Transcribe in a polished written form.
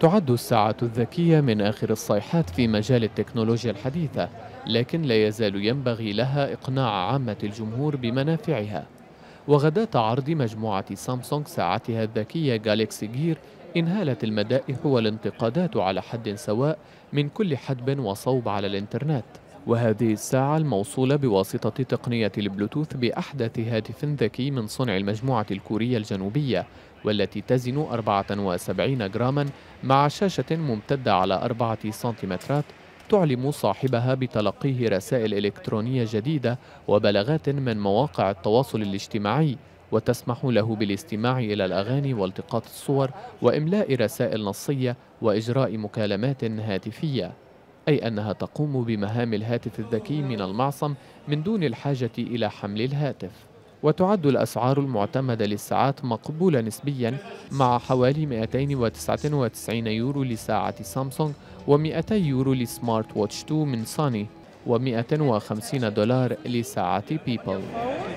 تعد الساعة الذكية من آخر الصيحات في مجال التكنولوجيا الحديثة، لكن لا يزال ينبغي لها إقناع عامة الجمهور بمنافعها. وغداة عرض مجموعة سامسونج ساعتها الذكية جالكسي جير، انهالت المدائح والانتقادات على حد سواء من كل حدب وصوب على الإنترنت. وهذه الساعة الموصولة بواسطة تقنية البلوتوث بأحدث هاتف ذكي من صنع المجموعة الكورية الجنوبية، والتي تزن 74 جراما مع شاشة ممتدة على 4 سنتيمترات، تعلم صاحبها بتلقيه رسائل إلكترونية جديدة وبلاغات من مواقع التواصل الاجتماعي، وتسمح له بالاستماع إلى الأغاني والتقاط الصور وإملاء رسائل نصية وإجراء مكالمات هاتفية، أي أنها تقوم بمهام الهاتف الذكي من المعصم من دون الحاجة إلى حمل الهاتف. وتعد الأسعار المعتمدة للساعات مقبولة نسبيا، مع حوالي 299 يورو لساعة سامسونج، و200 يورو لسمارت ووتش 2 من سوني، و150 دولار لساعة بيبل.